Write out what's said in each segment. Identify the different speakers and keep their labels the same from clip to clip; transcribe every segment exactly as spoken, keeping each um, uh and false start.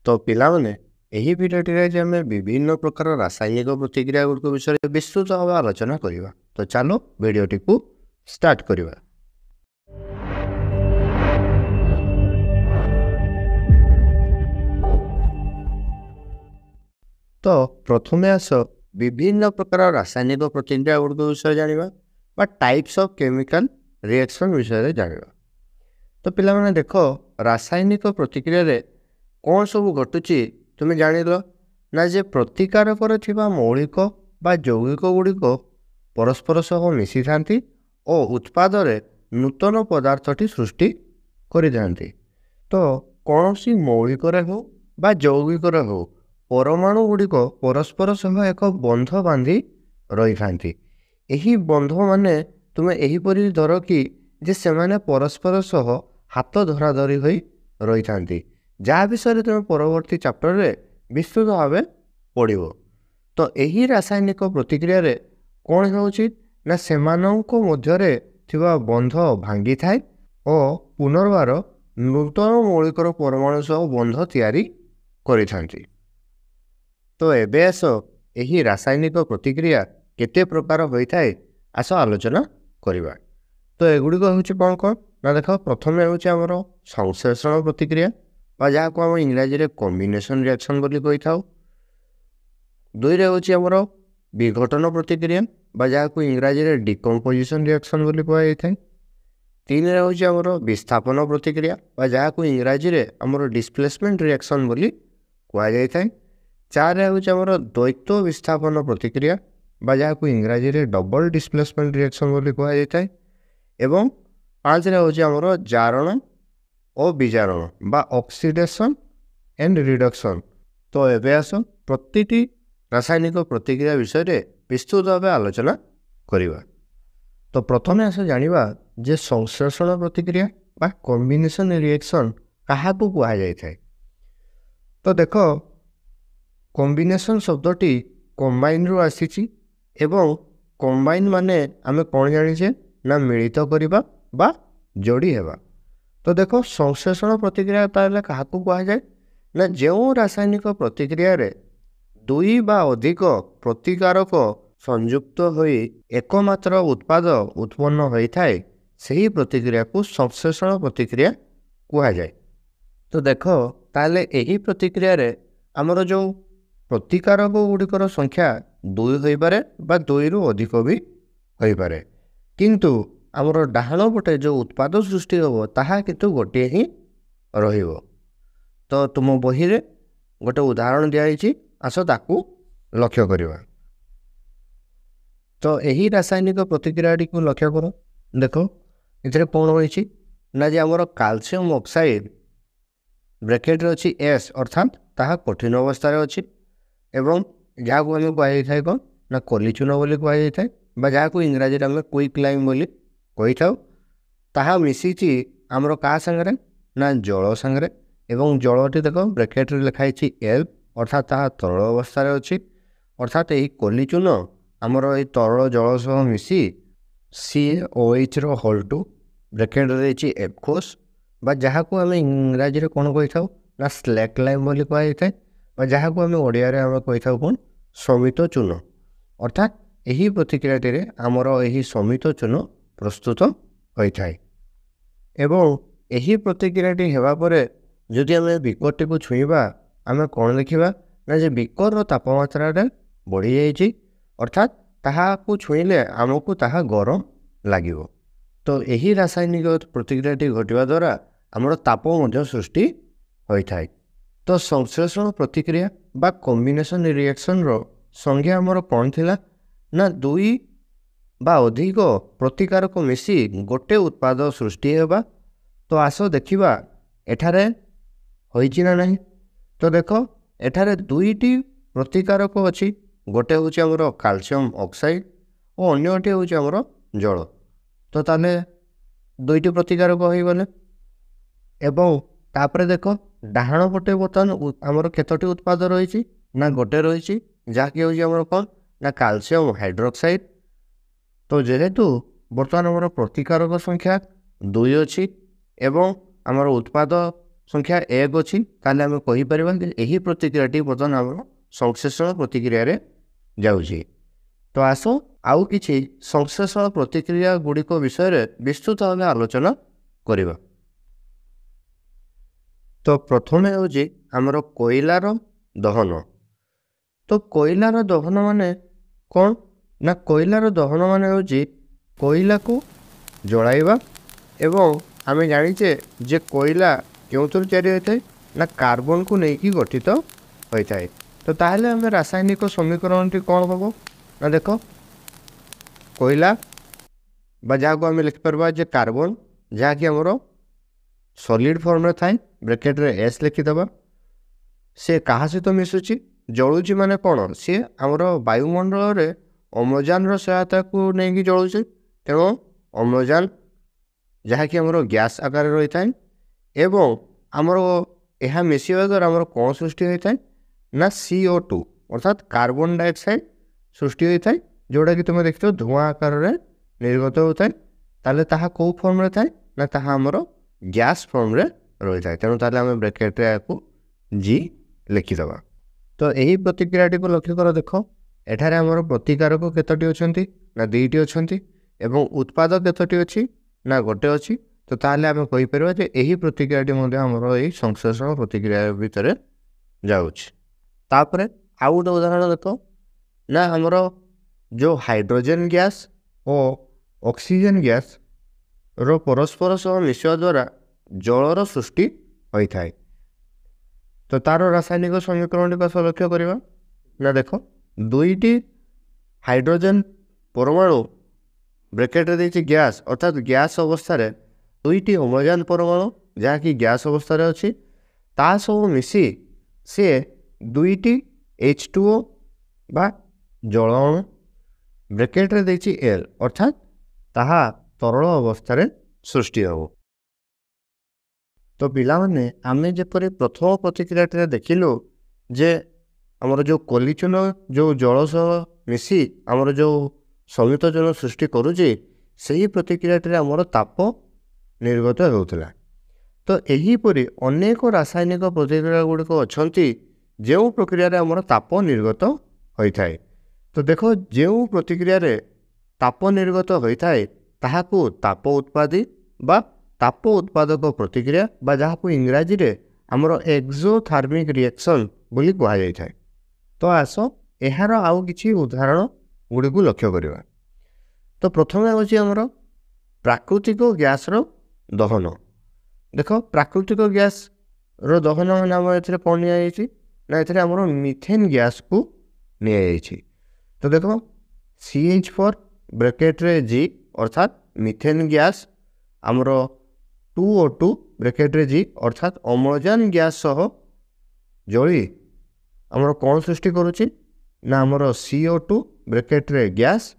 Speaker 1: तो पिलामाने एही भिडियोटिरे जे आमे विभिन्न प्रकार रासायनिक प्रतिक्रिया गुड़िक विषय विस्तृत भाव आलोचना करिबा। तो चलो भिडियोटी को स्टार्ट करिबा। तो प्रथमे आस विभिन्न प्रकार रासायनिक प्रतिक्रिया गुड़िक विषय जानिबा बा टाइप्स ऑफ केमिकल रिएक्शन विषय जानिबा। तो पिलामाने देखो रासायनिक प्रतिक्रिया रे कौन सब घटुची तुम्हें जानिल ना जे प्रतिकारक थिबा मौलिक बा यौगिक गुड़िक परस्पर सह मिसी थांती और उत्पाद रे नूतन पदार्थटी सृष्टि करि थांती। तो कौन सी मौलिक रे हो बा यौगिक रे हो परमाणु गुड़िक परस्पर सह एक बंध बांधी रही थांती। एही बंध माने तुम्हें एही परि धर कि जे सेमाने परस्पर सह हाथ धरा धरी होई रही थांती, जहाँ विषय तुम परवर्ती चैप्टर रे विस्तृत भाव पढ़ो। तो यही रासायनिक प्रतिक्रिया रे कौन होची ना सेमानंको मध्यरे थिबा बंध भांगी थाए और पुनर्बार नूतन मौलिकर परमाणु सह बंध तैयारी करि थांती। तो एबे आस यही रासायनिक प्रतिक्रिया केते प्रकार होई थाए आस आलोचना करिबा। तो एगुड़िक होची कौन कौन ना देख प्रथम होची हमर संश्लेषण प्रतिक्रिया बा जहाँ को हम इंग्राजी रे कॉम्बिनेशन रिएक्शन बोली कहि थाउ। दुई रे होची हमर विघटन प्रतिक्रिया बा जहाँ को इंग्राजी रे डिकम्पोजिशन रिएक्शन बोली कहा जाय थाए। तीन रे होची हमर विस्थापन प्रतिक्रिया बा जहाँ को इंग्राजी रे हमर डिस्प्लेसमेंट रिएक्शन बोली कहा जाय थाए। चार रे होची हमर द्वैत विस्थापन प्रतिक्रिया बा जहाँ को इंग्राजी रे डबल डिस्प्लेसमेंट रिएक्शन बोली कहा जाय थाए। एवं पाँच रे होची हमर जारण और विजारण बा ऑक्सीडेशन एंड रिडक्शन। तो एबे आस प्रतिटी रासायनिक प्रतिक्रिया विषय रे विस्तृत भाव आलोचना करिबा। तो प्रथमे आस जानिबा जे संश्लेषण प्रतिक्रिया बा कॉम्बिनेशन रिएक्शन काहाकू कहा जाय थाए। तो देखो कॉम्बिनेशन शब्दटी कंबाइन रु आसीची एवं कंबाइन माने आमे कोन जानिछे ना मिलित करिबा बा जोड़ी हेबा। तो देखो संश्लेषण प्रतिक्रिया ताले काहाकू कहा जाए ना जो रासायनिक प्रतिक्रिया रे दुई बा अधिक प्रतिकारक संयुक्त होई एकमात्र उत्पाद उत्पन्न होई थाए सही प्रतिक्रिया को संश्लेषण प्रतिक्रिया कहा जाए। तो देखो ताले एही प्रतिक्रिया रे हमर जो प्रतिकारक गुड़िकर संख्या दुई होई पारे बा दुई रु अधिक भी होई पारे, किंतु आमर डाहाण पटे जो उत्पाद सृष्टि होबो ताहा किंतु गोटे ही रहिबो। तो तुम बही रे गोटे उदाहरण दिया जायछि, आस ताकू लक्ष्य करिबा। तो यही रासायनिक प्रतिक्रिया को लक्ष्य करो। देखो इथरे कोन होइछि ना जे आमर कैल्शियम ऑक्साइड ब्रैकेट रे अछि एस अर्थात ताहा कठिन अवस्था रे अछि एवं जहाँ को हम कह जाए कौन ना कलिचून बोली कह जाए बा जहाँ को इंग्राजी रे क्विक लाइम बोली कही थाउ। ताहा मिसिछि आमर का संगरे ना जल संगरे एवं जलटी देखो ब्रैकेट रे लिखाई एल अर्थात ताहा तरल अवस्था रे अछि। अर्थात यही कलिचून आमर ये तरल जल सह मिसी सी ओ एच रो होल टू ब्रैकेट रे अछि एक्वस बा जहाँ को आम इंग्राजी रे कौन कही थाउ ना स्लैक लाइम बोली कह जाए बा जहाँ को आम ओडिया रे आम कही थाउ कौन समित चून। अर्थात यही प्रतिक्रियाटी रे आमर यही समित चून प्रस्तुत होता है। एवं यही प्रतिक्रियाटी हेबा परे जदि आम बिकरटी को छुईबा आम कौन देखा ना जे बिकर तापमात्रा रे बढ़ी जाइछि अर्थात ताहा को छुईले आमको ताहा गरम लागिबो। तो यही रासायनिक प्रतिक्रियाटी घटिबा द्वारा आमर ताप मध्य सृष्टि होता है। तो संश्लेषण प्रतिक्रिया बा कॉम्बिनेशन रिएक्शन रो संज्ञा आमर कौन थिला ना दुई बा अधिक प्रतिकारक मिसी गोटे उत्पाद सृष्टि हेबा। तो आस देखिबा एठारे होइछि ना नहीं। तो देखो एठारे दुईटी प्रतिकारक अछि, गोटे होछि हमर कैल्शियम ऑक्साइड और अन्यटी होछि हमर जल। तो ताने दुईटी प्रतिकारक होई गले एवं तापरे देखो डाहाण पटे बर्तमान आमर केतोटी उत्पाद रही ना गोटे रही जहाँकि होछि हमर कौन ना कैल्शियम हाइड्रोक्साइड। तो जेहेतु बर्तमान आमर प्रतिकारक संख्या दुई अच्छी एवं आमर उत्पाद संख्या एक अच्छी ताले आम कहीपर यही प्रतिक्रियाटी बर्तमान आम संश्लेषण प्रतिक्रिय जाऊँगी। तो आस आउ कि संश्लेषण प्रतिक्रिया गुड़िक विषय विस्तृत भाव आलोचना करवा। तो प्रथम हूँ आमर कोयलार दहन। तो कोयलार दहन माने कौन ना कोयलार दहन माने हूँ कोयला को जलाइबा एवं आम जाचे जे कोयला क्यों तैयारी होता है ना कार्बन को लेकिन गठित होता है। तो ताहले आम रासायनिक समीकरण टी कौन हम ना देख कोयला जहाँ को आम लिखिपर जे कार्बन जहाँकि आमर सॉलिड फॉर्म रे थाए ब्रैकेट रे एस लिखिदबा से कहा सहित मिशुची जलुची माने कौन सी आमर वायुमंडल रे अम्लजान सहायता को लेकिन जलुचे तेणु अम्लजान जहाँकि आमर गैस आकार रही था एवं आमर यह मिसवा द्वारा आमर कौन सृष्टि होता है ना सी ओ टू अर्थात कार्बन डाइऑक्साइड सृष्टि होता है जोटा कि तुम देखते हो धुआं आकार में निर्गत होता है। ताले ताहा कौ फॉर्म रे थाए ना ताहा आमर गैस फॉर्म रे रही था तेणु ताले आम ब्रैकेट रे को जी लिखिदबा। तो यही प्रतिक्रियाटी को लक्ष्य कर देख एठारे आमर प्रतिकारक केतोटी अछंती ना दुईटी अछंती एवं उत्पादक केतोटी अछि ना गोटे अच्छी। तो ताहले आम कहीपर जे यही प्रतिक्रियाटी आमर यही संश्लेषण प्रतिक्रिया भितर जाऊँच। तापरे आउ गोटे उदाहरण देख ना आमर जो हाइड्रोजन गैस और ऑक्सीजन गैस रो परस्पर सह मिसवा द्वारा जलर सृष्टि होता है। तो तार रासायनिक समीकरण टी लक्ष्य करवा ना देख दुईटी हाइड्रोजन परमाणु ब्रैकेट रे देछि गैस अर्थात गैस अवस्था रे दुईटी अम्लजान परमाणु जहाँकि गैस अवस्था रे अछि ता सब मिसी से दुईटी एच टू ओ बा जल अणु ब्रैकेट रे देछि एल अर्थात ताहा तरल अवस्था रे सृष्टि हो। तो पिला माने आमे जेपरि प्रथम प्रतिक्रिया देखिलु जे हमर जो कोलिचन जो जल सह मिसी हमर जो संयुतजन सृष्टि करुचे सही प्रतिक्रिया आमर ताप निर्गत होता। तो यहीपरि अनेक रासायनिक प्रतिक्रिया गुड़िक अच्छा जो प्रक्रिया आमर ताप निर्गत होता है। तो देख जो प्रतिक्रिया ताप निर्गत होता है ताहाकू ताप उत्पादी बा ताप उत्पादक प्रतिक्रिया बा जहाँ को इंग्राजी रे आमर एक्सोथर्मिक रिएक्शन बोली कहा जाए। तो आस यार आउ किछि उदाहरण गुड़ी को लक्ष्य करवा। तो प्रथम हूँ आमर प्राकृतिक गैस रो दहन। देख प्राकृतिक गैस रो दहन मैंने आम ए कौन नि ना ए आमर मिथेन गैस को नि। तो देख सी एच फोर ब्रैकेट रे जी अर्थात मिथेन गैस आमर टू ओ टू ब्रैकेट रे जी अर्थात अम्लजान गैस सह जली आमर कौन सृष्टि करुच्ची ना आमर सी ओ टू ब्रैकेट रे gas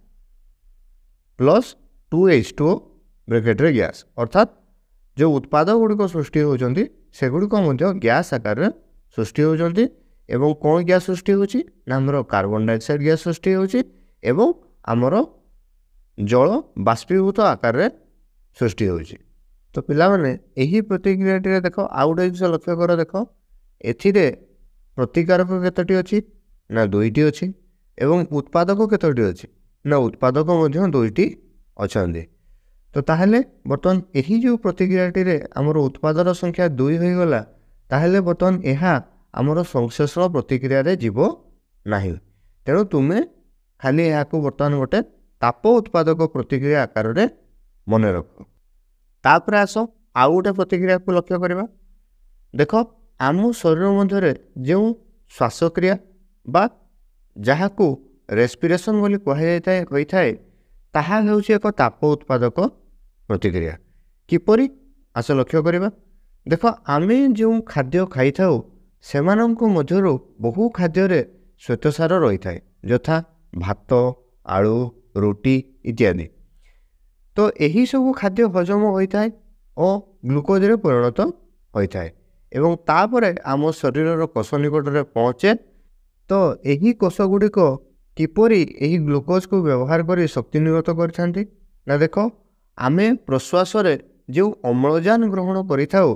Speaker 1: plus two H two O bracket रे गैस अर्थात जो उत्पाद गुड़िक सृष्टि होती से गुड़िक गैस आकार में सृष्टि होती एवं कौन गैस सृष्टि होची ना आमर कार्बन डाइऑक्साइड गैस सृष्टि होची एवं आमर जल बाष्पीभूत आकार में सृष्टि होची। तो पिला माने यही प्रतिक्रिया देख आउ गोटे जिन लक्ष्य कर देख एथिरे प्रतिकारक केतोटी अछि ना दुईटी अछि एवं उत्पादक केतोटी अछि ना उत्पादक मध्य दुईटी अछंती। तो ताहले बर्तमान यही जो प्रतिक्रियाटी आमर उत्पादन संख्या दुई हो गला ताहले बर्तमान यह आमर संश्लेषण प्रतिक्रिया रे जीवो नाही। तेणु तुमे खाली यहाँ को बर्तमान गोटे ताप उत्पादक प्रतिक्रिया आकार रे मन रख। तापर आस आउ गोटे प्रतिक्रिया को लक्ष्य करवा। देख आम शरीर मध्य जो श्वासक्रिया बा जहाँ को रेस्पिरेशन बोली कही थाए ताहा हेउछि एक ताप उत्पादक प्रतिक्रिया। किपरि आस लक्ष्य करवा। देख आमे जो खाद्य खाई थाउ सेमानंको मध्यरु बहु खाद्य रे श्वेतसार रही थाए यथा भात आलू रोटी इत्यादि। तो यही सब खाद्य हजम होता है और ग्लुकोज रे परिणत होता है एवं तापरे आम शरीर कोष निकट में पहुँचे। तो यही कोष गुड़िक किपरि यही ग्लुकोज को व्यवहार कर शक्ति निर्गत करथांती ना देख आमे प्रश्वास रे जो अम्लजान ग्रहण करिथाउ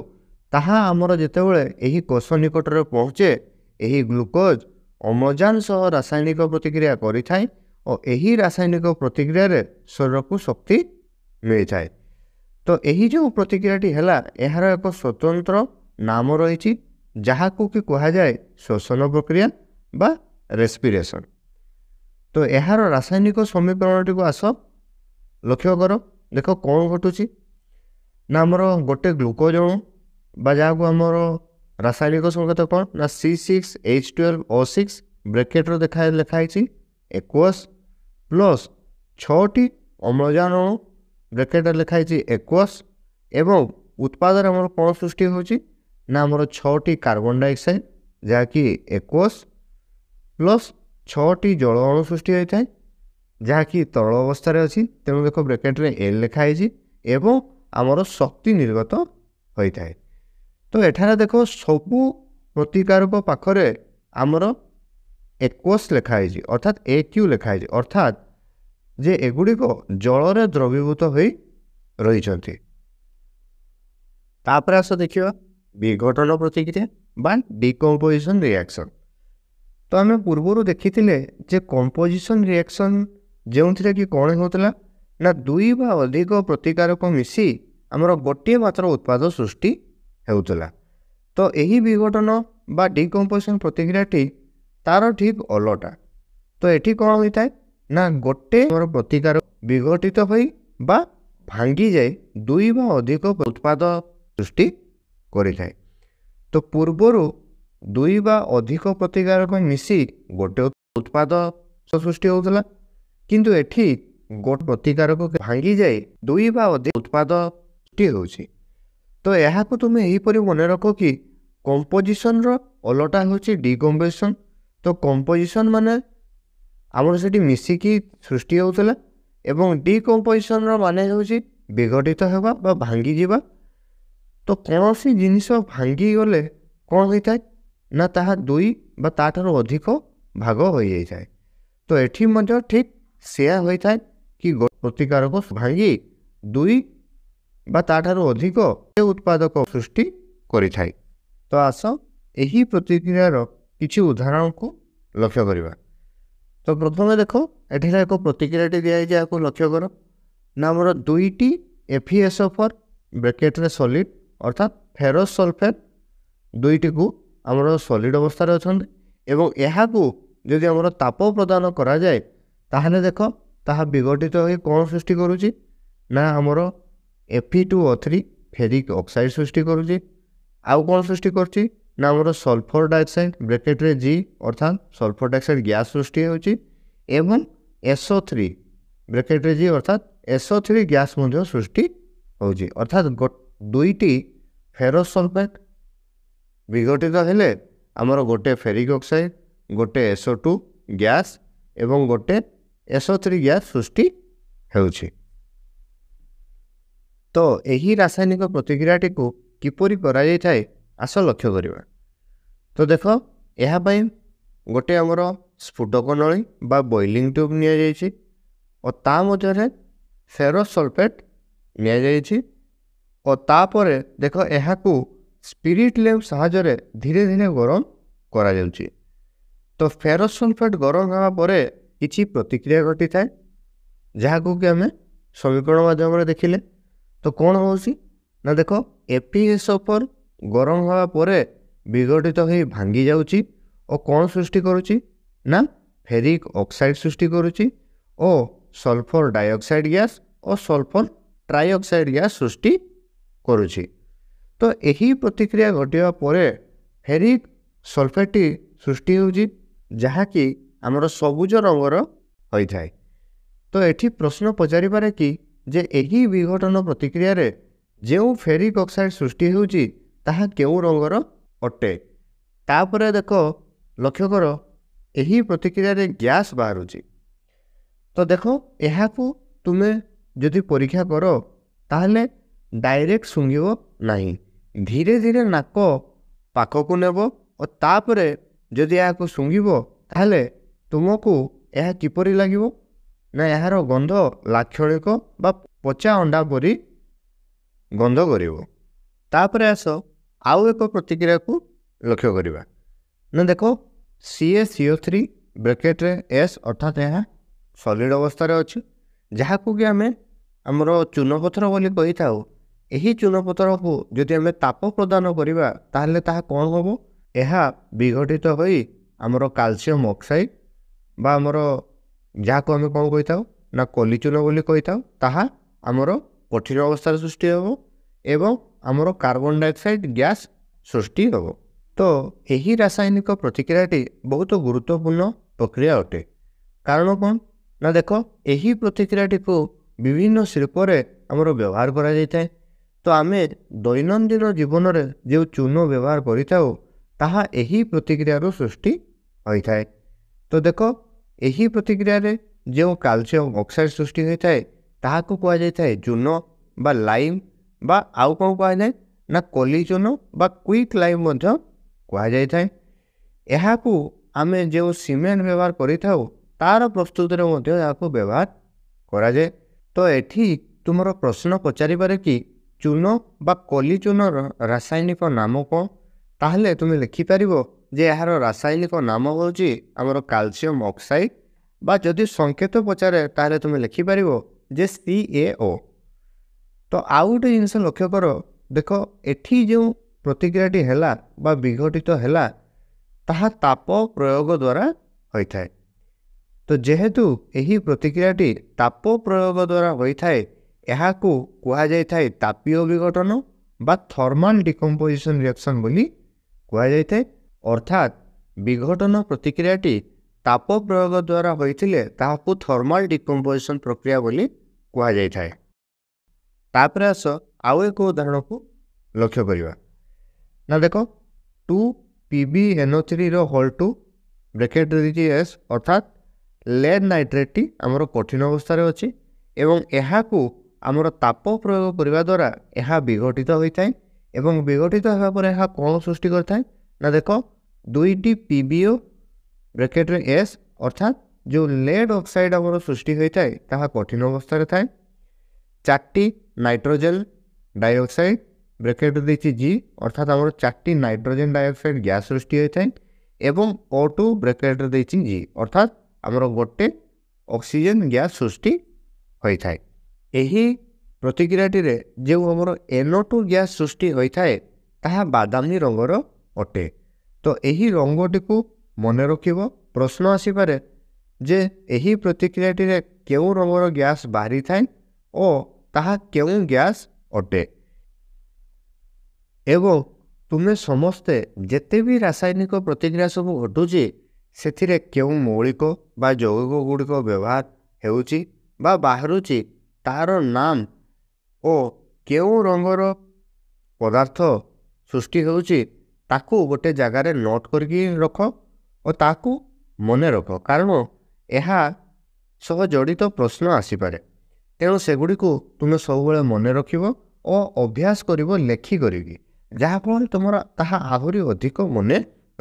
Speaker 1: ତାହା ଆମର ଯେତେବେଳେ ଏହି କୋଷ ନିକଟରେ ପହଞ୍ଚେ ଏହି ଗ୍ଲୁକୋଜ୍ ଅମ୍ଳଜାନ ସହ ରାସାୟନିକ ପ୍ରତିକ୍ରିୟା କରିଥାଏ ଓ ଏହି ରାସାୟନିକ ପ୍ରତିକ୍ରିୟାରେ ଶରୀରକୁ ଶକ୍ତି ମିଳିଥାଏ। ତ ଏହି ଯେଉଁ ପ୍ରତିକ୍ରିୟାଟି ହେଲା ଏହାର ଏକ ସ୍ୱତନ୍ତ୍ର ନାମ ରହିଛି ଯାହାକୁ କି କୁହାଯାଏ ଶ୍ୱସନ ପ୍ରକ୍ରିୟା ବା ରେସ୍ପିରେସନ୍। ତ ଏହାର ରାସାୟନିକ ସମୀକରଣଟିକୁ ଆସ ଲକ୍ଷ୍ୟ କର। ଦେଖ କ'ଣ ଘଟୁଛି ନା ଆମର ଗୋଟେ ଗ୍ଲୁକୋଜ୍ ଅଣୁ ବା ଯାହାକୁ ଆମର ରାସାୟନିକ ସଂକେତ କ'ଣ ନା C six H twelve O six ବ୍ରେକେଟ୍ରେ ଦେଖା ଲେଖା ହେଇଛି ଏକୁଅସ୍ ପ୍ଲସ୍ ଛଅଟି ଅମ୍ଳଜାନ ଅଣୁ ବ୍ରେକେଟ୍ରେ ଲେଖା ହେଇଛି ଏକୁଅସ୍ ଏବଂ ଉତ୍ପାଦରେ ଆମର କ'ଣ ସୃଷ୍ଟି ହେଉଛି ନା ଆମର ଛଅଟି କାର୍ବନ ଡାଇଅକ୍ସାଇଡ୍ ଯାହାକି ଏକୁଅସ୍ ପ୍ଲସ୍ ଛଅଟି ଜଳ ଅଣୁ ସୃଷ୍ଟି ହୋଇଥାଏ ଯାହାକି ତରଳ ଅବସ୍ଥାରେ ଅଛି। ତେଣୁ ଦେଖ ବ୍ରେକେଟ୍ରେ ଏଲ୍ ଲେଖା ହେଇଛି ଏବଂ ଆମର ଶକ୍ତି ନିର୍ଗତ ହୋଇଥାଏ। ତ ଏଠାରେ ଦେଖ ସବୁ ପ୍ରତିକାରକ ପାଖରେ ଆମର ଏକୁଅସ୍ ଲେଖା ହେଇଛି ଅର୍ଥାତ୍ ଏ କ୍ୟୁ ଲେଖା ହେଇଛି ଅର୍ଥାତ୍ ଯେ ଏଗୁଡ଼ିକ ଜଳରେ ଦ୍ରବୀଭୂତ ହୋଇ ରହିଛନ୍ତି। ତାପରେ ଆସ ଦେଖିବା ବିଘଟନ ପ୍ରତିକ୍ରିୟା ବା ଡିକମ୍ପୋଜିସନ୍ ରିଆକ୍ସନ୍। ତ ଆମେ ପୂର୍ବରୁ ଦେଖିଥିଲେ ଯେ କମ୍ପୋଜିସନ୍ ରିଆକ୍ସନ୍ ଯେଉଁଥିରେ କି କ'ଣ ହେଉଥିଲା ନା ଦୁଇ ବା ଅଧିକ ପ୍ରତିକାରକ ମିଶି ଆମର ଗୋଟିଏ ମାତ୍ର ଉତ୍ପାଦ ସୃଷ୍ଟି ହେଉଥିଲା। ତ ଏହି ବିଘଟନ ବା ଡିକମ୍ପୋଜିସନ୍ ପ୍ରତିକ୍ରିୟାଟି ତା'ର ଠିକ୍ ଓଲଟା। ତ ଏଠି କ'ଣ ହୋଇଥାଏ ନା ଗୋଟେ ଆମର ପ୍ରତିକାରକ ବିଘଟିତ ହୋଇ ବା ଭାଙ୍ଗିଯାଇ ଦୁଇ ବା ଅଧିକ ଉତ୍ପାଦ ସୃଷ୍ଟି କରିଥାଏ। ତ ପୂର୍ବରୁ ଦୁଇ ବା ଅଧିକ ପ୍ରତିକାରକ ମିଶି ଗୋଟେ ଉତ୍ପାଦ ସୃଷ୍ଟି ହେଉଥିଲା କିନ୍ତୁ ଏଠି ଗୋଟେ ପ୍ରତିକାରକ ଭାଙ୍ଗିଯାଇ ଦୁଇ ବା ଅଧିକ ଉତ୍ପାଦ ସୃଷ୍ଟି ହେଉଛି। ତ ଏହାକୁ ତୁମେ ଏହିପରି ମନେ ରଖ କି କମ୍ପୋଜିସନ୍ର ଓଲଟା ହେଉଛି ଡିକମ୍ପୋଜିସନ୍। ତ କମ୍ପୋଜିସନ୍ ମାନେ ଆମର ସେଠି ମିଶିକି ସୃଷ୍ଟି ହେଉଥିଲା ଏବଂ ଡିକମ୍ପୋଜିସନ୍ର ମାନେ ହେଉଛି ବିଘଟିତ ହେବା ବା ଭାଙ୍ଗିଯିବା। ତ କୌଣସି ଜିନିଷ ଭାଙ୍ଗିଗଲେ କ'ଣ ହୋଇଥାଏ ନା ତାହା ଦୁଇ ବା ତା'ଠାରୁ ଅଧିକ ଭାଗ ହୋଇଯାଇଥାଏ। ତ ଏଠି ମଧ୍ୟ ଠିକ୍ ସେୟା ହୋଇଥାଏ କି ପ୍ରତିକାରକ ଭାଙ୍ଗି ଦୁଇ ବା ତା'ଠାରୁ ଅଧିକ ଉତ୍ପାଦକ ସୃଷ୍ଟି କରିଥାଏ। ତ ଆସ ଏହି ପ୍ରତିକ୍ରିୟାର କିଛି ଉଦାହରଣକୁ ଲକ୍ଷ୍ୟ କରିବା। ତ ପ୍ରଥମେ ଦେଖ ଏଠାରେ ଏକ ପ୍ରତିକ୍ରିୟାଟି ଦିଆଯାଇଛି ଏହାକୁ ଲକ୍ଷ୍ୟ କର ନା ଆମର ଦୁଇଟି F E S O four ବ୍ରେକେଟ୍ରେ ସଲିଡ୍ ଅର୍ଥାତ୍ ଫେରସ୍ ସଲଫେଟ୍ ଦୁଇଟିକୁ ଆମର ସଲିଡ୍ ଅବସ୍ଥାରେ ଅଛନ୍ତି ଏବଂ ଏହାକୁ ଯଦି ଆମର ତାପ ପ୍ରଦାନ କରାଯାଏ ତାହେଲେ ଦେଖ ତାହା ବିଘଟିତ ହୋଇ କ'ଣ ସୃଷ୍ଟି କରୁଛି ନା ଆମର F E two O three ferric oxide ସୃଷ୍ଟି କରୁଛି। ଆଉ କ'ଣ ସୃଷ୍ଟି କରୁଛି ନା ଆମର ସଲଫର୍ ଡାଇଅକ୍ସାଇଡ୍ ବ୍ରେକେଟ୍ରେ ଜି ଅର୍ଥାତ୍ ସଲଫର୍ ଡାଇଅକ୍ସାଇଡ୍ ଗ୍ୟାସ୍ ସୃଷ୍ଟି ହେଉଛି ଏବଂ ଏସ୍ ଓ ଥ୍ରୀ ବ୍ରେକେଟ୍ରେ ଜି ଅର୍ଥାତ୍ ଏସ୍ ଓ ଥ୍ରୀ ଗ୍ୟାସ୍ ମଧ୍ୟ ସୃଷ୍ଟି ହେଉଛି। ଅର୍ଥାତ୍ ଦୁଇଟି ଫେରସ୍ ସଲଫେଟ୍ ବିଘଟିତ ହେଲେ ଆମର ଗୋଟେ ଫେରିକ୍ ଅକ୍ସାଇଡ୍ ଗୋଟେ ଏସ୍ ଓ ଟୁ ଗ୍ୟାସ୍ ଏବଂ ଗୋଟେ ଏସ୍ ଓ ଥ୍ରୀ ଗ୍ୟାସ୍ ସୃଷ୍ଟି ହେଉଛି। ତ ଏହି ରାସାୟନିକ ପ୍ରତିକ୍ରିୟାଟିକୁ କିପରି କରାଯାଇଥାଏ ଆସ ଲକ୍ଷ୍ୟ କରିବା। ତ ଦେଖ ଏହା ପାଇଁ ଗୋଟେ ଆମର ସ୍ଫୁଟକ ନଳୀ ବା ବଏଲିଂ ଟ୍ୟୁବ୍ ନିଆଯାଇଛି ଓ ତା ମଧ୍ୟରେ ଫେରସ୍ ସଲଫେଟ୍ ନିଆଯାଇଛି ଓ ତାପରେ ଦେଖ ଏହାକୁ ସ୍ପିରିଟ୍ ଲ୍ୟାମ୍ପ ସାହାଯ୍ୟରେ ଧୀରେ ଧୀରେ ଗରମ କରାଯାଉଛି। ତ ଫେରସ୍ ସଲଫେଟ୍ ଗରମ ହେବା ପରେ କିଛି ପ୍ରତିକ୍ରିୟା ଘଟିଥାଏ ଯାହାକୁ କି ଆମେ ସମୀକରଣ ମାଧ୍ୟମରେ ଦେଖିଲେ। ତ କ'ଣ ହେଉଛି ନା ଦେଖ F E S O four ଗରମ ହେବା ପରେ ବିଘଟିତ ହୋଇ ଭାଙ୍ଗି ଯାଉଛି ଓ କ'ଣ ସୃଷ୍ଟି କରୁଛି ନା ଫେରିକ୍ ଅକ୍ସାଇଡ୍ ସୃଷ୍ଟି କରୁଛି ଓ ସଲଫର୍ ଡାଇଅକ୍ସାଇଡ୍ ଗ୍ୟାସ୍ ଓ ସଲଫର୍ ଟ୍ରାଇଅକ୍ସାଇଡ୍ ଗ୍ୟାସ୍ ସୃଷ୍ଟି କରୁଛି। ତ ଏହି ପ୍ରତିକ୍ରିୟା ଘଟିବା ପରେ ଫେରିକ୍ ସଲଫେଟ୍ଟି ସୃଷ୍ଟି ହେଉଛି ଯାହାକି ଆମର ସବୁଜ ରଙ୍ଗର ହୋଇଥାଏ। ତ ଏଠି ପ୍ରଶ୍ନ ପଚାରିପାରେ କି ଯେ ଏହି ବିଘଟନ ପ୍ରତିକ୍ରିୟାରେ ଯେଉଁ ଫେରିକ୍ ଅକ୍ସାଇଡ୍ ସୃଷ୍ଟି ହେଉଛି ତାହା କେଉଁ ରଙ୍ଗର ଅଟେ। ତାପରେ ଦେଖ ଲକ୍ଷ୍ୟ କର ଏହି ପ୍ରତିକ୍ରିୟାରେ ଗ୍ୟାସ୍ ବାହାରୁଛି। ତ ଦେଖ ଏହାକୁ ତୁମେ ଯଦି ପରୀକ୍ଷା କର ତାହେଲେ ଡାଇରେକ୍ଟ ଶୁଙ୍ଘିବ ନାହିଁ, ଧୀରେ ଧୀରେ ନାକ ପାଖକୁ ନେବ ଓ ତାପରେ ଯଦି ଏହାକୁ ଶୁଙ୍ଘିବ ତାହେଲେ ତୁମକୁ ଏହା କିପରି ଲାଗିବ ନା ଏହାର ଗନ୍ଧ ଲାକ୍ଷଣିକ ବା ପଚା ଅଣ୍ଡା ପରି ଗନ୍ଧ କରିବ। ତାପରେ ଆସ आउ एक प्रतिक्रिया को लक्ष्य करवा ना देख C A C O three bracket रे एस अर्थात यह सॉलिड अवस्था अच्छी जहाँ को कि आम आमर चूनपथर बोली कही था यही चूनपथर को जदि आम ताप प्रदान करवा ताहले ताहा कौन हम यह विघटित हो आमर कैल्शियम ऑक्साइड बा आमर जहाँ को आम कौन कही था ना कलिचून बोली कही था ताहा आमर कठिन अवस्था सृष्टि हो एवं आमर कार्बन डाइऑक्साइड गैस सृष्टि हो। तो यही रासायनिक प्रतिक्रियाटी बहुत गुरुत्वपूर्ण प्रक्रिया अटे। कारण कौन ना देख यही प्रतिक्रियाटी को विभिन्न शिल्प आमर व्यवहार करा जाए। तो आम दैनंदिन जीवन में जो चून व्यवहार करिथाउ ताहा यही प्रतिक्रिया सृष्टि होता है। तो देख यही प्रतिक्रिया रे जो कैल्शियम ऑक्साइड सृष्टि होता है ताहाको कहा जाता है चून बा लाइम बा आउ कौन कहा जाए ना कली चून बा क्विक लाइम कहा जाए। यह आम जो सीमेंट व्यवहार करिथाउ तार प्रस्तुत व्यवहार करा जाए। तो एठी तुमर प्रश्न पचारिबारे कि चून बा कली चून रासायनिक नाम कौन ताहले तुम लिखिपार जे यार रासायनिक नाम हूँ आमर कैल्शियम ऑक्साइड बा जदि संकेत पचारे ताहले तुम लिखिपार जे सी ए ओ। तो आउ गोटे जिनस लक्ष्य कर देख एठी जो प्रतिक्रियाटी हैला बा विघटित हैला ताहा ताप प्रयोग द्वारा होता है। तो जेहेतु यही प्रतिक्रियाटी ताप प्रयोग द्वारा होता है यह कहा जाए तापीय विघटन बा थर्मल डिकम्पोजिशन रिएक्शन बोली कहा जाए। अर्थात विघटन प्रतिक्रियाटी ताप प्रयोग द्वारा होइथिले ताहाकु थर्मल डिकम्पोजिशन प्रक्रिया बोली कहा जाए। तापर आस आउ एक उदाहरण को लक्ष्य करवा ना देख two P B N O three whole two bracket S अर्थात लेड नाइट्रेट आमर कठिन अवस्था अच्छी एवं यह आमर ताप प्रयोग करने द्वारा यह विघटित होता है एवं विघटित होगापर यह कौन सृष्टि करता है ना देख दुईटी पीबीओ ब्रैकेट एस अर्थात जो लेड ऑक्साइड आमर सृष्टि होता है ताहा कठिन अवस्था थाए। चारटी नाइट्रोजन डाइऑक्साइड ब्रैकेट देछि जी अर्थात आमर चारटी नाइट्रोजन डाइऑक्साइड गैस सृष्टि होता है एवं ओ टू ब्रैकेट देछि जी अर्थात आमर गोटे ऑक्सीजन गैस सृष्टि होता है। यही प्रतिक्रियाटी रे जो आमर एन ओ टू गैस सृष्टि होता है ताहा बादामी रंगर अटे। तो यही रंगटी को मन रखिब प्रश्न आसीपारे जे यही प्रतिक्रियाटी रे केउ रंगर गैस बाहरी थाए और ताहा केउ गैस अटे। एवं तुम्हें समस्ते जेते भी रासायनिक प्रतिक्रिया सब घटुची से केउ मौलिक बा यौगिक गुड़िक व्यवहार हेउची बा बाहरुची तार नाम और केउ रंगर पदार्थ सृष्टि होउची ताकू गोटे जगार नोट करके रख और ताकू मन रख कारण यह सह जड़ित प्रश्न आसीपारे। तेणु सेगुड़ी को तुम सब मन रख और अभ्यास कर लेखि करी जहाँफल तुम ताहा आहरी अधिक मन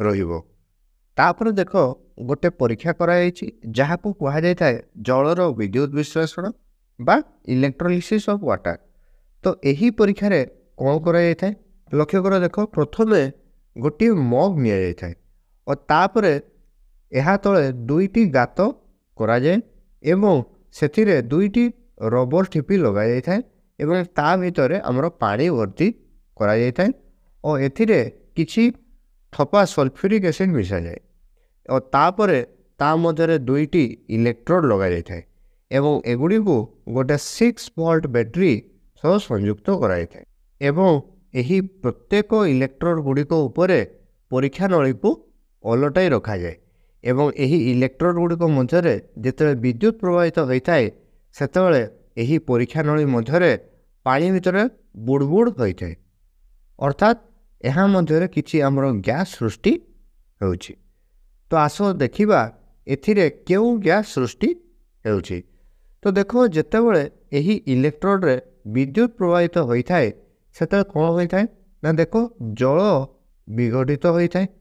Speaker 1: रपर देख गोटे परीक्षा कराई जहाँ को कह जाए जलर विद्युत विश्लेषण बा इलेक्ट्रोलिसिस ऑफ वाटर। तो यही परीक्षा रे कौन कराई लक्ष्य कर देख प्रथम गोटे मग नि जाए और तापर यह तले दुईटी गात करा जाए एवं से दुईटी रबर ठिपी लगा जाए एवं ता भितर आमर पानी भर्ती करा जाए और एथिरे किछि थपा सल्फ्यूरिक एसिड मिसा जाए और तापर ता मध्य दुईटी इलेक्ट्रोड लगा जाए एवं एगुड़ी को गोटे सिक्स वोल्ट बैटरी सह संयुक्त कराई एवं यही प्रत्येक इलेक्ट्रोड गुड़िक उपरे परीक्षा नली को ओलटाई रखा जाए एवं यही इलेक्ट्रोड गुड़िक मध्य जिते विद्युत प्रवाहित होता है सेतबेले यही परीक्षा नली मध्य पानी भितर बुड़बुड़ होता है अर्थात यह मध्य किछि आमर गैस सृष्टि होउछि। तो आस देखिबा एथिरे केउ गैस सृष्टि होउछि। तो देखो जेतेबेले यही इलेक्ट्रोड रे विद्युत प्रवाहित होता है सेते कौन होता है ना देखो जल विघटित होता है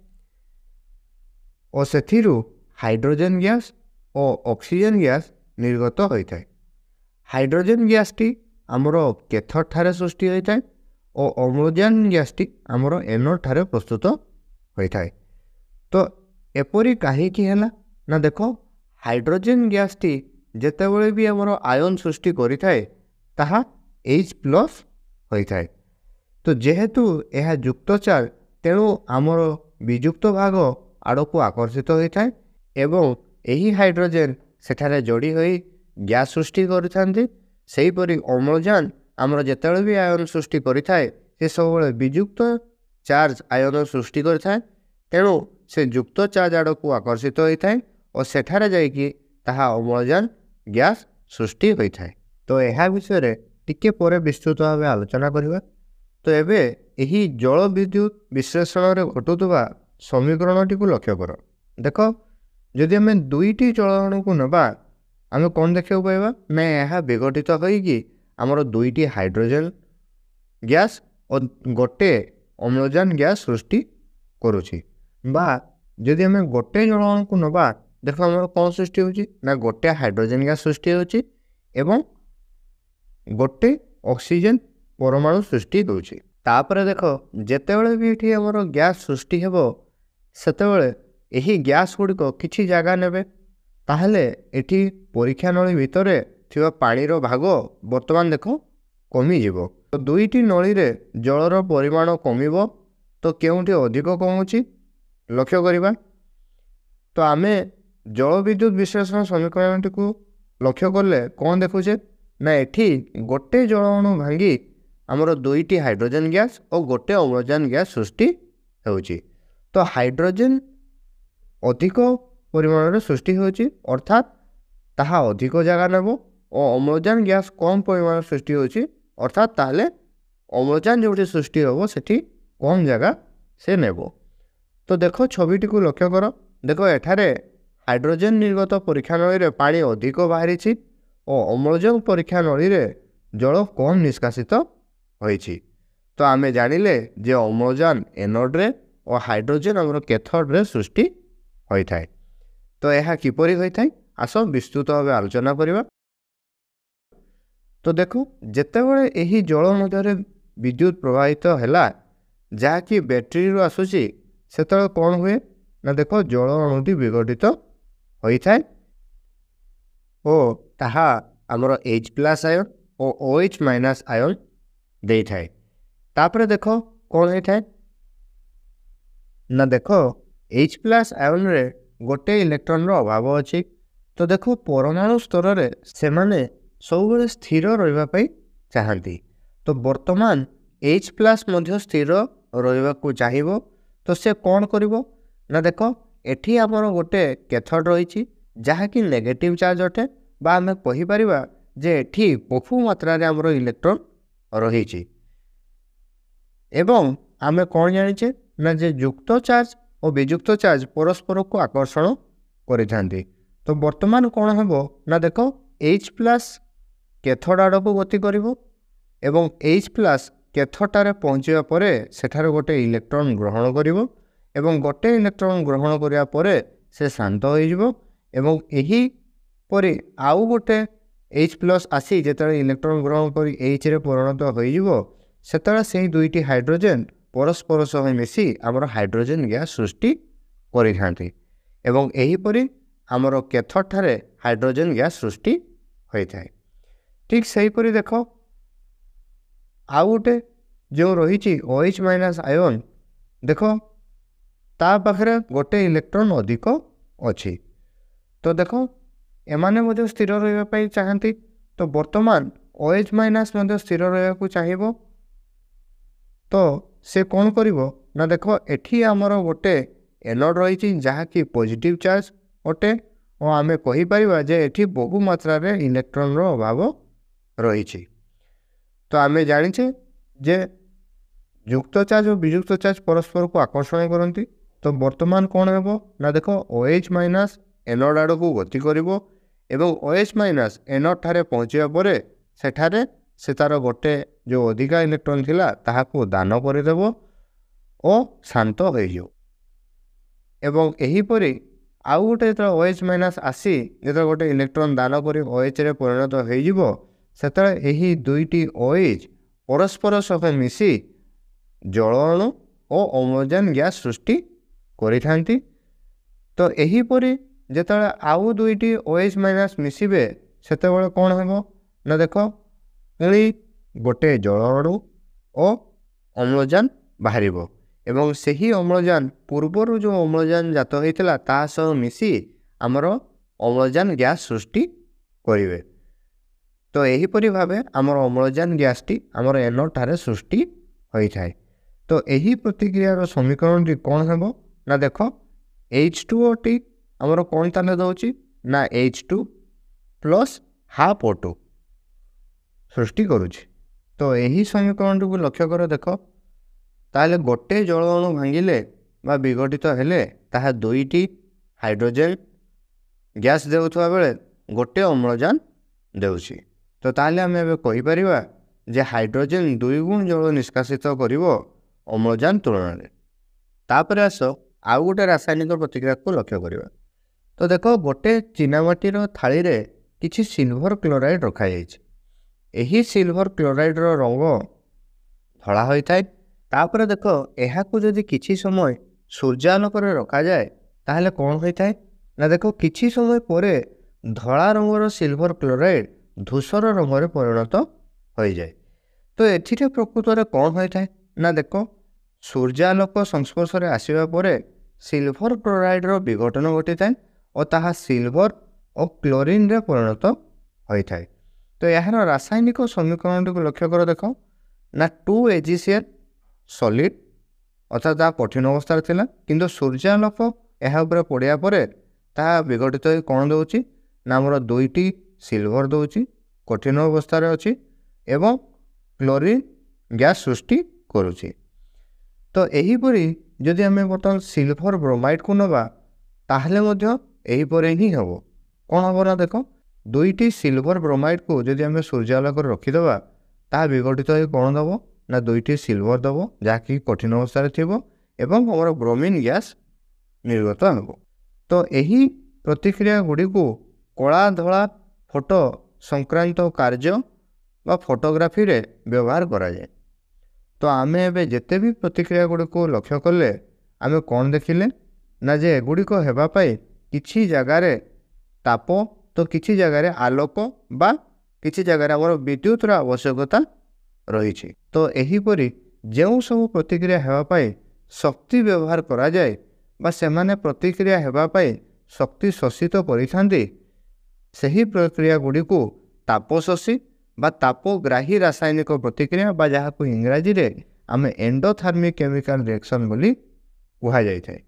Speaker 1: और सेथिरु हाइड्रोजन गैस और ऑक्सीजन गैस निर्गत होता है। हाइड्रोजन गैस टी आमर केथर ठारे सृष्टि होता है ଓ ଅମ୍ଳଜାନ ଗ୍ୟାସଟି ଆମର ଏନୋଡ୍ ଠାରେ ପ୍ରସ୍ତୁତ ହୋଇଥାଏ। ତ ଏପରି କାହିଁକି ହେଲା ନା ଦେଖ ହାଇଡ୍ରୋଜେନ ଗ୍ୟାସଟି ଯେତେବେଳେ ବି ଆମର ଆୟନ ସୃଷ୍ଟି କରିଥାଏ ତାହା H ପ୍ଲସ୍ ହୋଇଥାଏ। ତ ଯେହେତୁ ଏହା ଯୁକ୍ତ ଚାର୍ଜ ତେଣୁ ଆମର ବିଯୁକ୍ତ ଭାଗ ଆଡ଼କୁ ଆକର୍ଷିତ ହୋଇଥାଏ ଏବଂ ଏହି ହାଇଡ୍ରୋଜେନ ସେଠାରେ ଯୋଡ଼ି ହୋଇ ଗ୍ୟାସ୍ ସୃଷ୍ଟି କରିଥାନ୍ତି। ସେହିପରି ଅମ୍ଳଜାନ ଆମର ଯେତେବେଳେ ବି ଆୟନ ସୃଷ୍ଟି କରିଥାଏ ସେ ସବୁବେଳେ ବିଯୁକ୍ତ ଚାର୍ଜ ଆୟନ ସୃଷ୍ଟି କରିଥାଏ। ତେଣୁ ସେ ଯୁକ୍ତ ଚାର୍ଜ ଆଡ଼କୁ ଆକର୍ଷିତ ହୋଇଥାଏ ଓ ସେଠାରେ ଯାଇକି ତାହା ଅମ୍ଳଜାନ ଗ୍ୟାସ୍ ସୃଷ୍ଟି ହୋଇଥାଏ। ତ ଏହା ବିଷୟରେ ଟିକେ ପରେ ବିସ୍ତୃତ ଭାବେ ଆଲୋଚନା କରିବା। ତ ଏବେ ଏହି ଜଳ ବିଦ୍ୟୁତ ବିଶ୍ଳେଷଣରେ ଘଟୁଥିବା ସମୀକରଣଟିକୁ ଲକ୍ଷ୍ୟ କର। ଦେଖ ଯଦି ଆମେ ଦୁଇଟି ଜଳ ଅଣୁକୁ ନେବା ଆମେ କ'ଣ ଦେଖିବାକୁ ପାଇବା ନା ଏହା ବିଘଟିତ ହୋଇକି ଆମର ଦୁଇଟି ହାଇଡ୍ରୋଜେନ ଗ୍ୟାସ୍ ଓ ଗୋଟେ ଅମ୍ଳଜାନ ଗ୍ୟାସ୍ ସୃଷ୍ଟି କରୁଛି। ବା ଯଦି ଆମେ ଗୋଟେ ଜଳ ଅଣୁକୁ ନେବା ଦେଖ ଆମର କ'ଣ ସୃଷ୍ଟି ହେଉଛି ନା ଗୋଟେ ହାଇଡ୍ରୋଜେନ ଗ୍ୟାସ୍ ସୃଷ୍ଟି ହେଉଛି ଏବଂ ଗୋଟେ ଅକ୍ସିଜେନ ପରମାଣୁ ସୃଷ୍ଟି ହେଉଛି। ତାପରେ ଦେଖ ଯେତେବେଳେ ବି ଏଠି ଆମର ଗ୍ୟାସ୍ ସୃଷ୍ଟି ହେବ ସେତେବେଳେ ଏହି ଗ୍ୟାସ୍ ଗୁଡ଼ିକ କିଛି ଜାଗା ନେବେ ତାହେଲେ ଏଠି ପରୀକ୍ଷା ନଳୀ ଭିତରେ ଥିବା ପାଣିର ଭାଗ ବର୍ତ୍ତମାନ ଦେଖ କମିଯିବ। ତ ଦୁଇଟି ନଳୀରେ ଜଳର ପରିମାଣ କମିବ ତ କେଉଁଠି ଅଧିକ କମୁଛି ଲକ୍ଷ୍ୟ କରିବା। ତ ଆମେ ଜଳ ବିଦ୍ୟୁତ ବିଶ୍ଳେଷଣ ସମୀକରଣଟିକୁ ଲକ୍ଷ୍ୟ କଲେ କ'ଣ ଦେଖୁଛେ ନା ଏଠି ଗୋଟେ ଜଳ ଅଣୁ ଭାଙ୍ଗି ଆମର ଦୁଇଟି ହାଇଡ୍ରୋଜେନ ଗ୍ୟାସ୍ ଓ ଗୋଟେ ଅମ୍ଳଜାନ ଗ୍ୟାସ୍ ସୃଷ୍ଟି ହେଉଛି। ତ ହାଇଡ୍ରୋଜେନ ଅଧିକ ପରିମାଣରେ ସୃଷ୍ଟି ହେଉଛି ଅର୍ଥାତ୍ ତାହା ଅଧିକ ଜାଗା ନେବ ଓ ଅମ୍ଳଜାନ ଗ୍ୟାସ୍ କମ୍ ପରିମାଣରେ ସୃଷ୍ଟି ହେଉଛି ଅର୍ଥାତ୍ ତାହେଲେ ଅମ୍ଳଜାନ ଯେଉଁଠି ସୃଷ୍ଟି ହେବ ସେଠି କମ୍ ଜାଗା ସେ ନେବ। ତ ଦେଖ ଛବିଟିକୁ ଲକ୍ଷ୍ୟ କର। ଦେଖ ଏଠାରେ ହାଇଡ୍ରୋଜେନ ନିର୍ଗତ ପରୀକ୍ଷା ନଳୀରେ ପାଣି ଅଧିକ ବାହାରିଛି ଓ ଅମ୍ଳଜାନ ପରୀକ୍ଷା ନଳୀରେ ଜଳ କମ୍ ନିଷ୍କାସିତ ହୋଇଛି। ତ ଆମେ ଜାଣିଲେ ଯେ ଅମ୍ଳଜାନ ଏନୋଡ୍ରେ ଓ ହାଇଡ୍ରୋଜେନ ଆମର କ୍ୟାଥୋଡ୍ରେ ସୃଷ୍ଟି ହୋଇଥାଏ। ତ ଏହା କିପରି ହୋଇଥାଏ ଆସ ବିସ୍ତୃତ ଭାବେ ଆଲୋଚନା କରିବା। ତ ଦେଖ ଯେତେବେଳେ ଏହି ଜଳ ମଧ୍ୟରେ ବିଦ୍ୟୁତ ପ୍ରବାହିତ ହେଲା ଯାହାକି ବ୍ୟାଟେରୀରୁ ଆସୁଛି ସେତେବେଳେ କ'ଣ ହୁଏ ନା ଦେଖ ଜଳ ଅଣୁଟି ବିଘଟିତ ହୋଇଥାଏ ଓ ତାହା ଆମର H ପ୍ଲସ୍ ଆୟନ ଓ OH ମାଇନସ୍ ଆୟନ ଦେଇଥାଏ। ତାପରେ ଦେଖ କ'ଣ ହେଇଥାଏ ନା ଦେଖ H ପ୍ଲସ୍ ଆୟନରେ ଗୋଟେ ଇଲେକ୍ଟ୍ରନର ଅଭାବ ଅଛି। ତ ଦେଖ ପରମାଣୁ ସ୍ତରରେ ସେମାନେ ସବୁବେଳେ ସ୍ଥିର ରହିବା ପାଇଁ ଚାହାନ୍ତି। ତ ବର୍ତ୍ତମାନ H ପ୍ଲସ୍ ମଧ୍ୟ ସ୍ଥିର ରହିବାକୁ ଚାହିଁବ। ତ ସେ କ'ଣ କରିବ ନା ଦେଖ ଏଠି ଆମର ଗୋଟେ କ୍ୟାଥୋଡ୍ ରହିଛି ଯାହାକି ନେଗେଟିଭ୍ ଚାର୍ଜ ଅଟେ ବା ଆମେ କହିପାରିବା ଯେ ଏଠି ବହୁ ମାତ୍ରାରେ ଆମର ଇଲେକ୍ଟ୍ରନ୍ ରହିଛି ଏବଂ ଆମେ କ'ଣ ଜାଣିଛେ ନା ଯେ ଯୁକ୍ତ ଚାର୍ଜ ଓ ବିଯୁକ୍ତ ଚାର୍ଜ ପରସ୍ପରକୁ ଆକର୍ଷଣ କରିଥାନ୍ତି। ତ ବର୍ତ୍ତମାନ କ'ଣ ହେବ ନା ଦେଖ H ପ୍ଲସ୍ କ୍ୟାଥୋଡ୍ ଆଡ଼କୁ ଗତି କରିବ ଏବଂ H ପ୍ଲସ୍ କ୍ୟାଥୋଡ୍ଟାରେ ପହଞ୍ଚିବା ପରେ ସେଠାରେ ଗୋଟେ ଇଲେକ୍ଟ୍ରନ୍ ଗ୍ରହଣ କରିବ ଏବଂ ଗୋଟେ ଇଲେକ୍ଟ୍ରନ୍ ଗ୍ରହଣ କରିବା ପରେ ସେ ଶାନ୍ତ ହୋଇଯିବ ଏବଂ ଏହିପରି ଆଉ ଗୋଟେ H ପ୍ଲସ୍ ଆସି ଯେତେବେଳେ ଇଲେକ୍ଟ୍ରନ୍ ଗ୍ରହଣ କରି Hରେ ପରିଣତ ହୋଇଯିବ ସେତେବେଳେ ସେହି ଦୁଇଟି ହାଇଡ୍ରୋଜେନ ପରସ୍ପର ସହ ମିଶି ଆମର ହାଇଡ୍ରୋଜେନ ଗ୍ୟାସ୍ ସୃଷ୍ଟି କରିଥାନ୍ତି ଏବଂ ଏହିପରି ଆମର କ୍ୟାଥୋଡ୍ ଠାରେ ହାଇଡ୍ରୋଜେନ ଗ୍ୟାସ୍ ସୃଷ୍ଟି ହୋଇଥାଏ। ଠିକ୍ ସେହିପରି ଦେଖ ଆଉ ଗୋଟେ ଯେଉଁ ରହିଛି OH ମାଇନସ୍ ଆୟନ ଦେଖ ତା ପାଖରେ ଗୋଟେ ଇଲେକ୍ଟ୍ରନ୍ ଅଧିକ ଅଛି। ତ ଦେଖ ଏମାନେ ମଧ୍ୟ ସ୍ଥିର ରହିବା ପାଇଁ ଚାହାନ୍ତି। ତ ବର୍ତ୍ତମାନ OH ମାଇନସ୍ ମଧ୍ୟ ସ୍ଥିର ରହିବାକୁ ଚାହିଁବ। ତ ସେ କ'ଣ କରିବ ନା ଦେଖ ଏଠି ଆମର ଗୋଟେ ଏନୋଡ୍ ରହିଛି ଯାହାକି ପଜିଟିଭ୍ ଚାର୍ଜ ଅଟେ ଓ ଆମେ କହିପାରିବା ଯେ ଏଠି ବହୁ ମାତ୍ରାରେ ଇଲେକ୍ଟ୍ରନ୍ର ଅଭାବ ରହିଛି। ତ ଆମେ ଜାଣିଛେ ଯେ ଯୁକ୍ତ ଚାର୍ଜ ଓ ବିଯୁକ୍ତ ଚାର୍ଜ ପରସ୍ପରକୁ ଆକର୍ଷଣ କରନ୍ତି। ତ ବର୍ତ୍ତମାନ କ'ଣ ହେବ ନା ଦେଖ OH ମାଇନସ୍ ଏନୋଡ୍ ଆଡ଼କୁ ଗତି କରିବ ଏବଂ OH ମାଇନସ୍ ଏନୋଡ୍ ଠାରେ ପହଞ୍ଚିବା ପରେ ସେଠାରେ ସେ ତା'ର ଗୋଟେ ଯେଉଁ ଅଧିକା ଇଲେକ୍ଟ୍ରନ୍ ଥିଲା ତାହାକୁ ଦାନ କରିଦେବ ଓ ଶାନ୍ତ ହୋଇଯିବ ଏବଂ ଏହିପରି ଆଉ ଗୋଟେ ଯେତେବେଳେ OH ମାଇନସ୍ ଆସି ଯେତେବେଳେ ଗୋଟେ ଇଲେକ୍ଟ୍ରନ୍ ଦାନ କରି OHରେ ପରିଣତ ହୋଇଯିବ ସେତେବେଳେ ଏହି ଦୁଇଟି OH परस्पर सह मिसी जल अणु और अम्लजान गैस सृष्टि करिथांती। तो एहीपरि जेतेबेले आउ दुईटी ओएच माइनस मिसिबे सेतेबेले कौन हेबो ना देख पुणी गोटे जल अणु और अम्लजान बाहरिबो एवं सही अम्लजान पूर्वर जो अम्लजान जात होइतिला ता सह मिसी आमर अम्लजान गैस सृष्टि करिवे। तो एहीपरि भाबे आमर अम्लजान गैस टी आमर एनोड ठारे सृष्टि होई थाए। तो यही प्रतिक्रियार समीकरण टी कौन हेबो ना देख एच टू ओ टी आमर कौन ताले दउची ना H two plus half O two सृष्टि करुछि। तो यही समीकरण को लक्ष्य कर देख ताले गोटे जल अणु भांगिले बा विघटित हेले ताहा दुईटी हाइड्रोजेन गैस देउथवा बेले गोटे अम्लजान देउछि। तो ताले आमे एबे कहि परिबा जे हाइड्रोजेन दुई गुण जल निष्कासित करिवो अम्लजान तुलन में। तापर आस आउ गोटे रासायनिक प्रतिक्रिया को लक्ष्य करिबा। तो देख गोटे चीनामाटीर थाली रे किछि सिल्वर क्लोराइड रखा जाइछि। एही सिल्वर क्लोराइड रो रंग धला होई थाए। तापर देख एहाकू जदि किछि समय सूर्यालोक रे रखा जाए ताहले कौन होई थाए ना देख किछि समय परे धला रंगर सिल्वर क्लोराइड धूसर रंग रे परिणत होई जाए। तो एथिरे प्रकृत रे कौन होई थाए ना देख सूर्यालोक संस्पर्श रे आसीबा परे सिल्वर क्लोराइड रो विघटन घटी थाए और ताहा सिल्वर और क्लोरीन रे परिणत होई थाए। तो यार रासायनिक समीकरण को लक्ष्य कर देख ना टू एजीसीएल सॉलिड अर्थात ता कठिन अवस्था थिला किंतु सूर्यालोक एहा ऊपर पड़िया परे ता विघटित हो कौन दउची ना हमर दुईटी सिल्वर दउची कठिन अवस्था रे अछि एवं क्लोरीन गैस सृष्टि करुछि। तो एहीपरि जदि आमे बर्तमान सिल्वर ब्रोमाइड को नबा ताहले मध्य एहीपरि ही हेबो। कौन हेबो ना देख दुईटी सिल्वर ब्रोमाइड को जदि आमे सूर्यालोक रे रखिदबा ता विघटित हो कौन दबो ना दुईटी सिल्वर दबो जहाँकि कठिन अवस्था रे थिबो एवं हमर ब्रोमीन गैस निर्गत हेबो। तो एही प्रतिक्रिया गुडी को कला धला फोटो संक्रांत कार्य बा फोटोग्राफी रे व्यवहार करा जाए। तो आमे एबे जेते भी प्रतिक्रिया गुडी को लक्ष्य करले आमे कौन देखिले ना जे एगुडी को हेबा पाई किछि जगह रे ताप तो किछि जगह रे आलोक बा किछि जगह रे हमर विद्युत रा आवश्यकता रही। तो एहीपरि जेउ सब प्रतिक्रिया हेबा पाई शक्ति व्यवहार करा जाए बा सेमाने प्रतिक्रिया हेबा पाई शक्ति शोषित करिथांती सही प्रक्रिया गुडी को तापशोषी बा तापग्राही रासायनिक प्रतिक्रिया बा जहाँ को इंग्राजी रे आमे एंडोथर्मिक केमिकल रिएक्शन बोली कहा जाय थाए।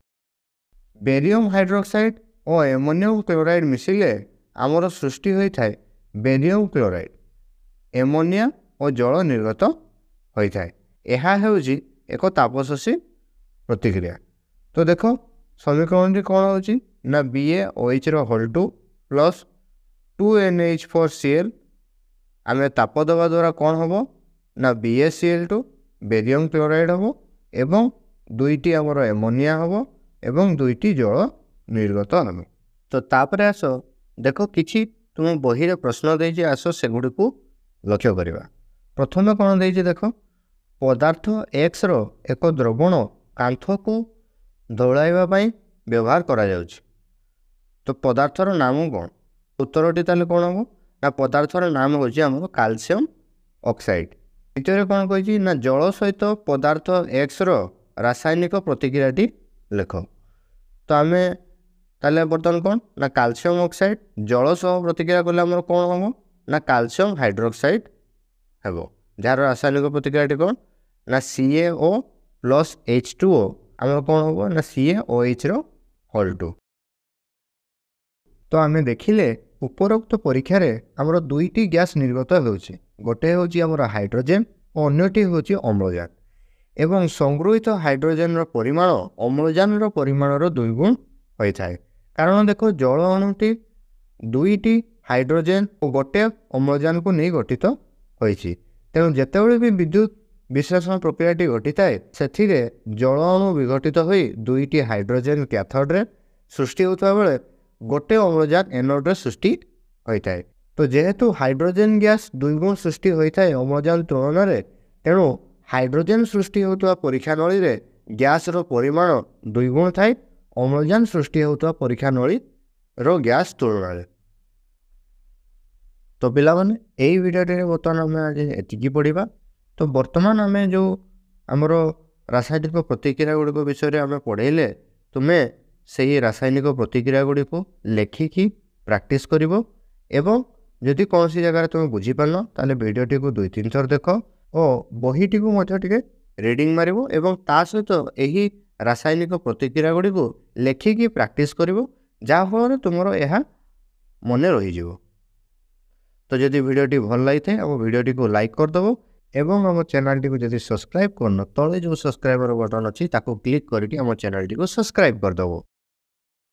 Speaker 1: बेरियम हाइड्रोक्साइड और एमोनियम क्लोराइड मिसिले आमर सृष्टि होई थाए बेरियम क्लोराइड एमोनिया और जल निर्गत होई थाए। एहा हेउची एक तापशोषी प्रतिक्रिया। तो देख समीकरण कौन होची ना बी ए ओ एच रो whole two plus two N H four C L आमे ताप दबा द्वारा कौन हम ना B A C L two barium chloride हम एवं दुईटी आमर एमोनिया हम एवं दुईटी जल निर्गत हम। तो तापर आस देख किछि तुम बही प्रश्न देछि आस सेगुडी को लक्ष्य करिबा। प्रथम कौन देछि देख पदार्थ एक्स रो एक द्रवण कांथ को दौड़ाइबा पाई व्यवहार करा जाउछि। तो पदार्थर नाम कौन उत्तरटी ताले कौन हम ना पदार्थर नाम होछि हमर कैल्शियम ऑक्साइड। द्वितीय कौन कहिछि ना जल सहित पदार्थ एक्स रो रासायनिक प्रतिक्रियाटी लेख। तो आमे ताले बर्तमान कौन ना कैल्शियम ऑक्साइड जल सह प्रतिक्रिया कले हमर कौन हम ना कैल्शियम हाइड्रोक्साइड हेबो जार रासायनिक प्रतिक्रियाटी कौन ना C A O plus H two O आमर कौन हम ना सी ए ओ एच रो होल टू। तो आमे देखिले उपरोक्त परीक्षा रे हमर दुईटी गैस निर्गत होउछि गोटे होउछि हमर हाइड्रोजन और अन्यटी होउछि अम्लजान एवं संगृहीत हाइड्रोजन रो परिमाण अम्लजान रो परिमाण रो दुई गुण होई थाए। कारण देखो जल अणुटी दुईटी हाइड्रोजन और गोटे अम्लजान को नहीं गठित होइछि। तेणु जेतेबेले भी विद्युत विश्लेषण प्रक्रियाटी घटी थाए सेथिरे जल अणु विघटित होई दुईटी हाइड्रोजन कैथोड रे सृष्टि होता बेले गोटे अम्लजान एनोड रे सृष्टि होई थाए। तो जेहेतु हाइड्रोजेन गैस दुई गुण सृष्टि होता है अम्लजान तुलन में, तेणु हाइड्रोजेन सृष्टि होता परीक्षा नली रे गैस रो परिमाण दुई गुण थाए अम्लजान सृष्टि होता परीक्षा नली रो गैस तुलन में। तो पिला माने यही वीडियो बर्तमान आम आज एतिकी पढ़ा। तो बर्तमान आम जो आमर रासायनिक प्रतिक्रिया गुड़िक विषय आम पढ़ेले, तुम्हें से रासायनिक प्रतिक्रिया गुड़ी को लेखिकी प्रैक्टिस कर एवं जदि कौन सी जगह तुम बुझीपार ताले वीडियोटी को दुई तीन थर देख और बहीटी को टे रीडिंग मारिबो एवं ता सहित यही रासायनिक प्रतिक्रिया गुड़ी को लेखिकी प्रैक्टिस करिवो, जाफल तुमर यह मन रही। तो जदि वीडियोटी भल लगी थे आम वीडियोटी को लाइक करदेव एवं आम चैनल को जदि सब्सक्राइब करन तले जो सब्सक्राइबर बटन अच्छी ताको क्लिक करके आम चैनल को सब्सक्राइब करदेव।